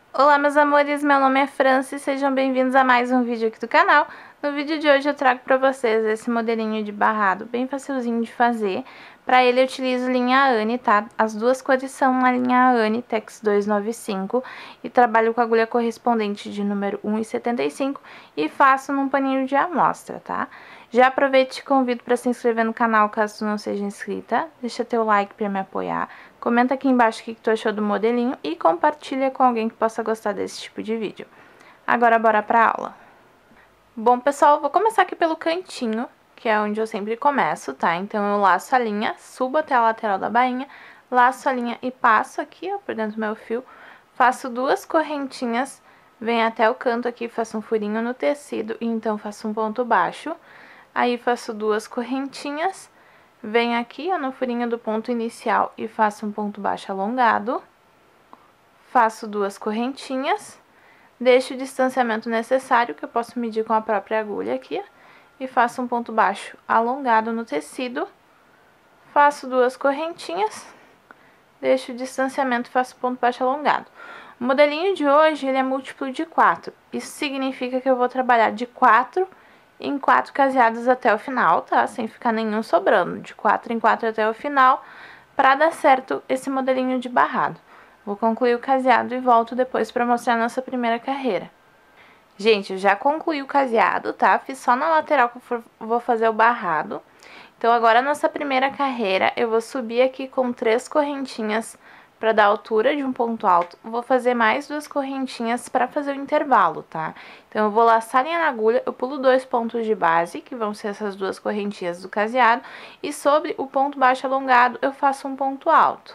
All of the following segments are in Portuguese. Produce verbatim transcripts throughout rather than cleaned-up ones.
Olá, meus amores, meu nome é Franci, sejam bem-vindos a mais um vídeo aqui do canal. No vídeo de hoje eu trago para vocês esse modelinho de barrado bem facilzinho de fazer. Para ele eu utilizo linha Anne, tá? As duas cores são na linha Anne Tex duzentos e noventa e cinco e trabalho com agulha correspondente de número um e setenta e cinco e faço num paninho de amostra, tá? Já aproveito e te convido para se inscrever no canal caso tu não seja inscrita, deixa teu like para me apoiar, comenta aqui embaixo o que tu achou do modelinho e compartilha com alguém que possa gostar desse tipo de vídeo. Agora bora pra aula. Bom, pessoal, vou começar aqui pelo cantinho, que é onde eu sempre começo, tá? Então, eu laço a linha, subo até a lateral da bainha, laço a linha e passo aqui, ó, por dentro do meu fio, faço duas correntinhas, venho até o canto aqui, faço um furinho no tecido e então faço um ponto baixo. Aí, faço duas correntinhas, venho aqui, ó, no furinho do ponto inicial e faço um ponto baixo alongado. Faço duas correntinhas, deixo o distanciamento necessário, que eu posso medir com a própria agulha aqui, e faço um ponto baixo alongado no tecido. Faço duas correntinhas, deixo o distanciamento e faço ponto baixo alongado. O modelinho de hoje, ele é múltiplo de quatro. Isso significa que eu vou trabalhar de quatro em quatro caseados até o final, tá? Sem ficar nenhum sobrando, de quatro em quatro até o final, para dar certo esse modelinho de barrado. Vou concluir o caseado e volto depois para mostrar a nossa primeira carreira. Gente, eu já concluí o caseado, tá? Fiz só na lateral que eu vou fazer o barrado. Então, agora, a nossa primeira carreira, eu vou subir aqui com três correntinhas para dar altura de um ponto alto. Vou fazer mais duas correntinhas para fazer o intervalo, tá? Então, eu vou laçar a linha na agulha, eu pulo dois pontos de base, que vão ser essas duas correntinhas do caseado, e sobre o ponto baixo alongado, eu faço um ponto alto.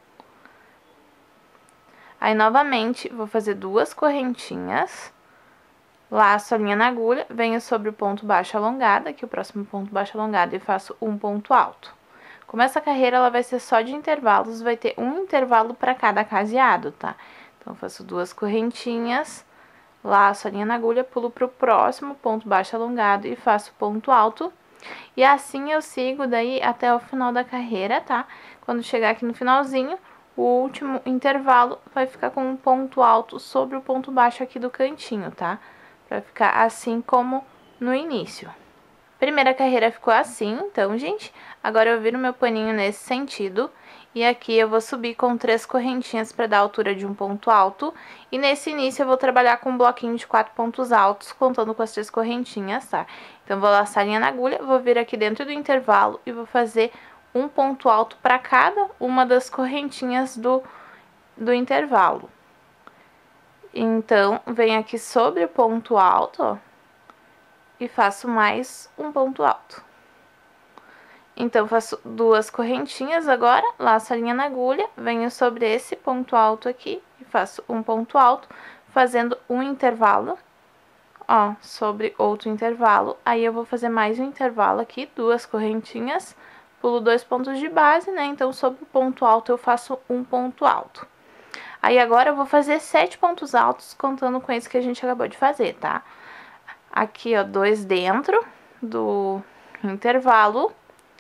Aí, novamente, vou fazer duas correntinhas, laço a linha na agulha, venho sobre o ponto baixo alongado, aqui o próximo ponto baixo alongado, e faço um ponto alto. Como essa carreira, ela vai ser só de intervalos, vai ter um intervalo para cada caseado, tá? Então, faço duas correntinhas, laço a linha na agulha, pulo pro próximo ponto baixo alongado e faço ponto alto. E assim eu sigo daí até o final da carreira, tá? Quando chegar aqui no finalzinho, o último intervalo vai ficar com um ponto alto sobre o ponto baixo aqui do cantinho, tá? Pra ficar assim como no início. Primeira carreira ficou assim, então, gente, agora eu viro meu paninho nesse sentido. E aqui eu vou subir com três correntinhas para dar a altura de um ponto alto. E nesse início eu vou trabalhar com um bloquinho de quatro pontos altos, contando com as três correntinhas, tá? Então, vou laçar a linha na agulha, vou vir aqui dentro do intervalo e vou fazer um ponto alto para cada uma das correntinhas do, do intervalo. Então, venho aqui sobre o ponto alto, ó, e faço mais um ponto alto. Então, faço duas correntinhas agora, laço a linha na agulha, venho sobre esse ponto alto aqui e faço um ponto alto, fazendo um intervalo, ó, sobre outro intervalo. Aí, eu vou fazer mais um intervalo aqui, duas correntinhas, pulo dois pontos de base, né? Então, sobre o ponto alto, eu faço um ponto alto. Aí, agora, eu vou fazer sete pontos altos, contando com esse que a gente acabou de fazer, tá? Aqui, ó, dois dentro do intervalo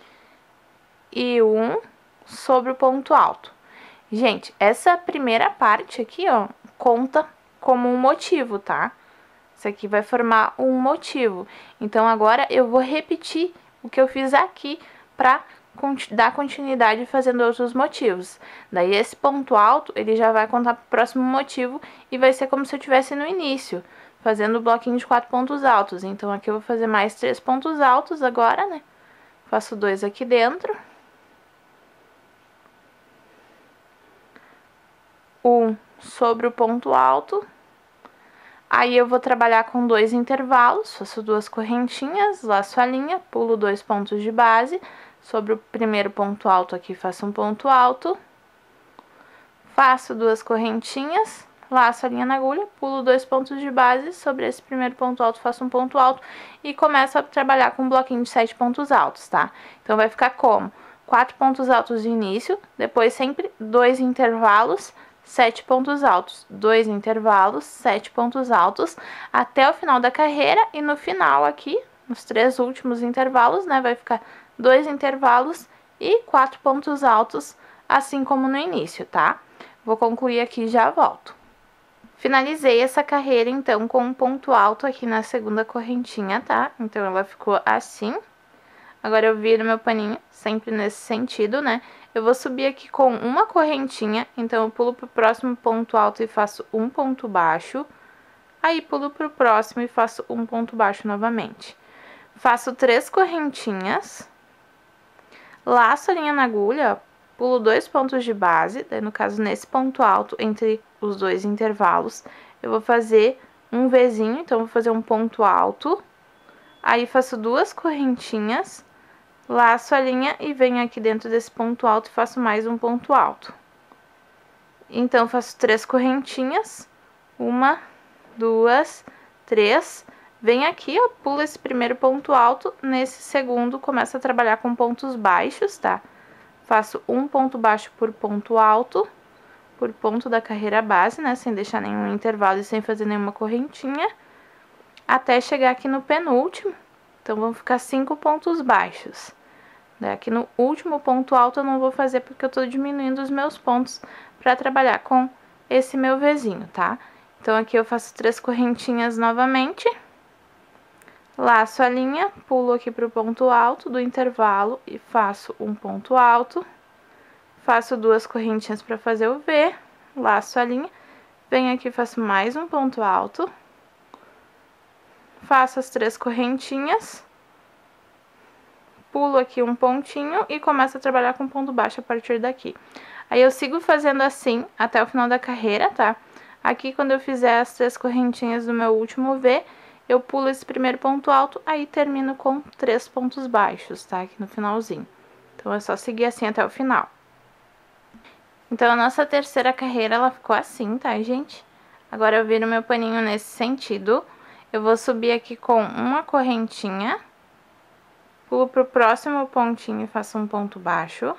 e um sobre o ponto alto. Gente, essa primeira parte aqui, ó, conta como um motivo, tá? Isso aqui vai formar um motivo. Então, agora, eu vou repetir o que eu fiz aqui pra dar continuidade fazendo outros motivos. Daí, esse ponto alto, ele já vai contar pro próximo motivo e vai ser como se eu tivesse no início, fazendo o bloquinho de quatro pontos altos. Então, aqui eu vou fazer mais três pontos altos agora, né? Faço dois aqui dentro. Um sobre o ponto alto. Aí, eu vou trabalhar com dois intervalos, faço duas correntinhas, laço a linha, pulo dois pontos de base. Sobre o primeiro ponto alto aqui, faço um ponto alto. Faço duas correntinhas, laço a linha na agulha, pulo dois pontos de base, sobre esse primeiro ponto alto faço um ponto alto e começo a trabalhar com um bloquinho de sete pontos altos, tá? Então, vai ficar como? Quatro pontos altos de início, depois sempre dois intervalos, sete pontos altos, dois intervalos, sete pontos altos, até o final da carreira e no final aqui, nos três últimos intervalos, né, vai ficar dois intervalos e quatro pontos altos, assim como no início, tá? Vou concluir aqui e já volto. Finalizei essa carreira, então, com um ponto alto aqui na segunda correntinha, tá? Então, ela ficou assim. Agora, eu viro meu paninho, sempre nesse sentido, né? Eu vou subir aqui com uma correntinha, então, eu pulo pro próximo ponto alto e faço um ponto baixo. Aí, pulo pro próximo e faço um ponto baixo novamente. Faço três correntinhas. Laço a linha na agulha, ó. Pulo dois pontos de base, daí no caso nesse ponto alto, entre os dois intervalos, eu vou fazer um Vzinho, então vou fazer um ponto alto, aí faço duas correntinhas, laço a linha e venho aqui dentro desse ponto alto e faço mais um ponto alto. Então, faço três correntinhas, uma, duas, três, venho aqui, ó, pulo esse primeiro ponto alto, nesse segundo começo a trabalhar com pontos baixos, tá? Faço um ponto baixo por ponto alto, por ponto da carreira base, né? Sem deixar nenhum intervalo e sem fazer nenhuma correntinha, até chegar aqui no penúltimo. Então, vão ficar cinco pontos baixos. Daí, aqui no último ponto alto eu não vou fazer porque eu tô diminuindo os meus pontos pra trabalhar com esse meu Vzinho, tá? Então, aqui eu faço três correntinhas novamente. Laço a linha, pulo aqui pro ponto alto do intervalo e faço um ponto alto. Faço duas correntinhas para fazer o V, laço a linha, venho aqui e faço mais um ponto alto. Faço as três correntinhas. Pulo aqui um pontinho e começo a trabalhar com ponto baixo a partir daqui. Aí, eu sigo fazendo assim até o final da carreira, tá? Aqui, quando eu fizer as três correntinhas do meu último V, eu pulo esse primeiro ponto alto, aí termino com três pontos baixos, tá? Aqui no finalzinho. Então, é só seguir assim até o final. Então, a nossa terceira carreira, ela ficou assim, tá, gente? Agora, eu viro meu paninho nesse sentido. Eu vou subir aqui com uma correntinha. Pulo pro próximo pontinho e faço um ponto baixo.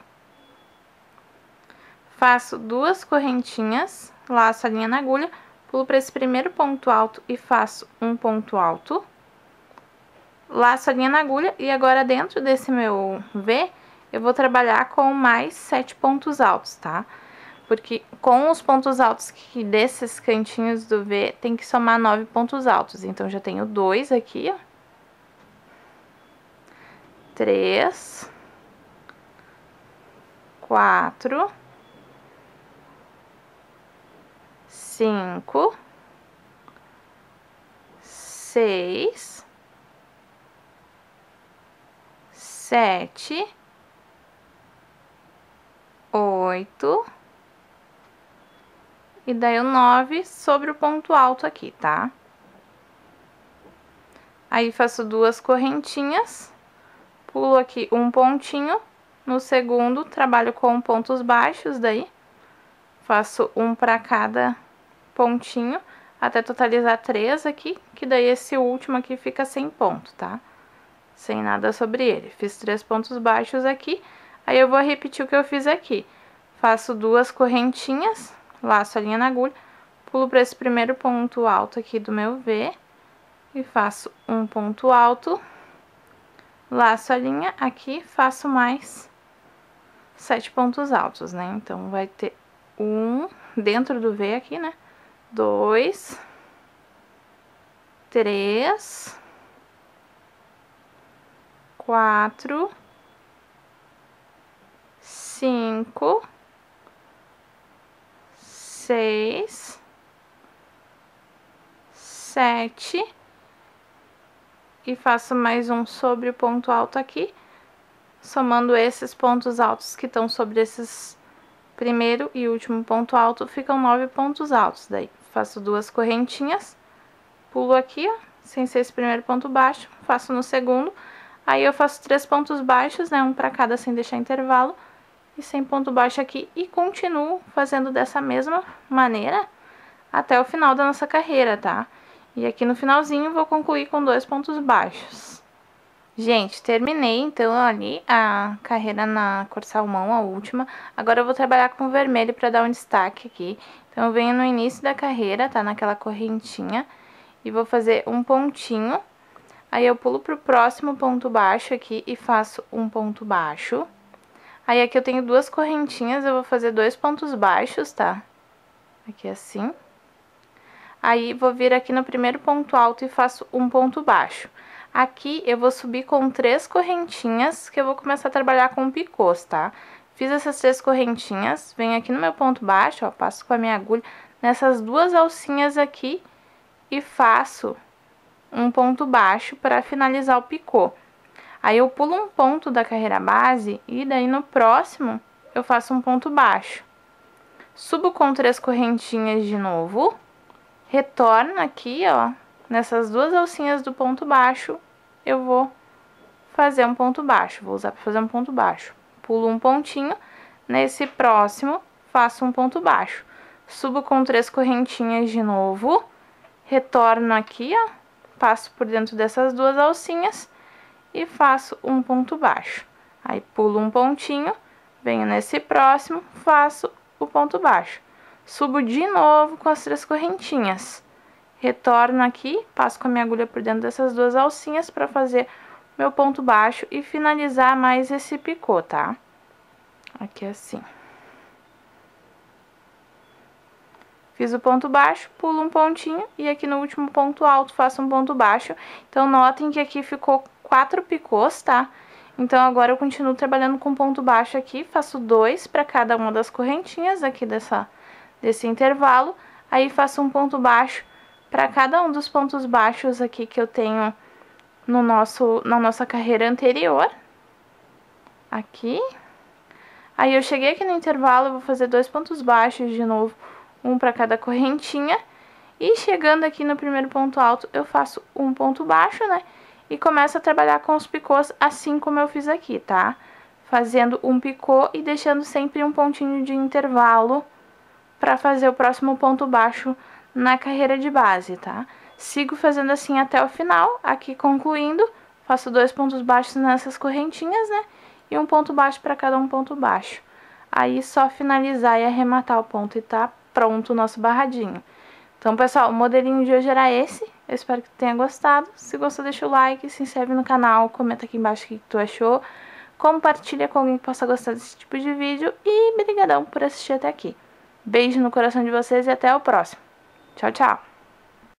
Faço duas correntinhas, laço a linha na agulha, pulo para esse primeiro ponto alto e faço um ponto alto. Laço a linha na agulha e agora dentro desse meu V, eu vou trabalhar com mais sete pontos altos, tá? Porque com os pontos altos que desses cantinhos do V, tem que somar nove pontos altos. Então, já tenho dois aqui, ó. Três. Quatro. Cinco, seis, sete, oito, e daí o nove sobre o ponto alto aqui, tá? Aí, faço duas correntinhas, pulo aqui um pontinho, no segundo, trabalho com pontos baixos, daí, faço um para cada pontinho, até totalizar três aqui, que daí esse último aqui fica sem ponto, tá? Sem nada sobre ele. Fiz três pontos baixos aqui, aí eu vou repetir o que eu fiz aqui. Faço duas correntinhas, laço a linha na agulha, pulo para esse primeiro ponto alto aqui do meu V, e faço um ponto alto, laço a linha aqui, faço mais sete pontos altos, né? Então, vai ter um dentro do V aqui, né? Dois, três, quatro, cinco, seis, sete, e faço mais um sobre o ponto alto aqui, somando esses pontos altos que estão sobre esses primeiro e último ponto alto, ficam nove pontos altos. Daí, faço duas correntinhas, pulo aqui, ó, sem ser esse primeiro ponto baixo, faço no segundo, aí eu faço três pontos baixos, né, um para cada sem deixar intervalo, e sem ponto baixo aqui, e continuo fazendo dessa mesma maneira até o final da nossa carreira, tá? E aqui no finalzinho, vou concluir com dois pontos baixos. Gente, terminei, então, ali a carreira na cor salmão, a última. Agora, eu vou trabalhar com vermelho pra dar um destaque aqui. Então, eu venho no início da carreira, tá? Naquela correntinha. E vou fazer um pontinho. Aí, eu pulo pro próximo ponto baixo aqui e faço um ponto baixo. Aí, aqui eu tenho duas correntinhas, eu vou fazer dois pontos baixos, tá? Aqui assim. Aí, vou vir aqui no primeiro ponto alto e faço um ponto baixo. Aqui, eu vou subir com três correntinhas, que eu vou começar a trabalhar com picôs, tá? Fiz essas três correntinhas, venho aqui no meu ponto baixo, ó, passo com a minha agulha nessas duas alcinhas aqui e faço um ponto baixo para finalizar o picô. Aí, eu pulo um ponto da carreira base e daí no próximo eu faço um ponto baixo. Subo com três correntinhas de novo, retorno aqui, ó, nessas duas alcinhas do ponto baixo, eu vou fazer um ponto baixo, vou usar para fazer um ponto baixo. Pulo um pontinho, nesse próximo, faço um ponto baixo. Subo com três correntinhas de novo, retorno aqui, ó, passo por dentro dessas duas alcinhas e faço um ponto baixo. Aí, pulo um pontinho, venho nesse próximo, faço o ponto baixo. Subo de novo com as três correntinhas. Retorno aqui, passo com a minha agulha por dentro dessas duas alcinhas para fazer meu ponto baixo e finalizar mais esse picô, tá? Aqui assim. Fiz o ponto baixo, pulo um pontinho e aqui no último ponto alto faço um ponto baixo. Então, notem que aqui ficou quatro picôs, tá? Então, agora eu continuo trabalhando com ponto baixo aqui, faço dois para cada uma das correntinhas aqui dessa, desse intervalo. Aí, faço um ponto baixo para cada um dos pontos baixos aqui que eu tenho no nosso, na nossa carreira anterior. Aqui. Aí, eu cheguei aqui no intervalo, vou fazer dois pontos baixos de novo, um para cada correntinha. E chegando aqui no primeiro ponto alto, eu faço um ponto baixo, né? E começo a trabalhar com os picôs assim como eu fiz aqui, tá? Fazendo um picô e deixando sempre um pontinho de intervalo para fazer o próximo ponto baixo na carreira de base, tá? Sigo fazendo assim até o final, aqui concluindo, faço dois pontos baixos nessas correntinhas, né? E um ponto baixo para cada um ponto baixo. Aí, só finalizar e arrematar o ponto e tá pronto o nosso barradinho. Então, pessoal, o modelinho de hoje era esse. Eu espero que tu tenha gostado. Se gostou, deixa o like, se inscreve no canal, comenta aqui embaixo o que tu achou. Compartilha com alguém que possa gostar desse tipo de vídeo. E brigadão por assistir até aqui. Beijo no coração de vocês e até o próximo. Tchau, tchau!